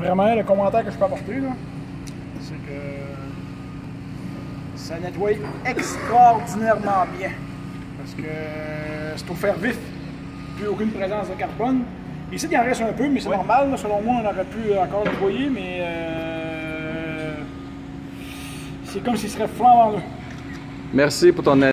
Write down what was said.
Vraiment, le commentaire que je peux apporter, c'est que ça nettoie extraordinairement bien. Parce que c'est au fer vif, plus aucune présence de carbone. Ici, il en reste un peu, mais c'est normal. Là, selon moi, on aurait pu encore nettoyer, mais c'est comme s'il serait flambant neuf. Merci pour ton aide.